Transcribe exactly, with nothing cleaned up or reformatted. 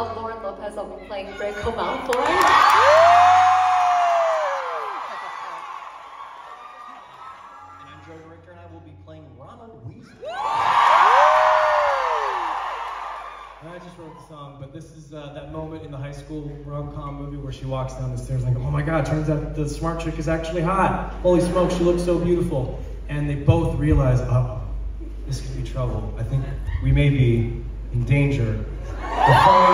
myself, Lauren Lopez. I'll be playing Draco Malfoy. And I'm Joe Richter, and I will be playing Ronald Weasley. And I just wrote the song, but this is uh, that moment in the high school rom-com movie where she walks down the stairs like, oh my god, turns out the smart chick is actually hot. Holy smoke, she looks so beautiful. And they both realize, uh-oh, this could be trouble. I think we may be in danger. Before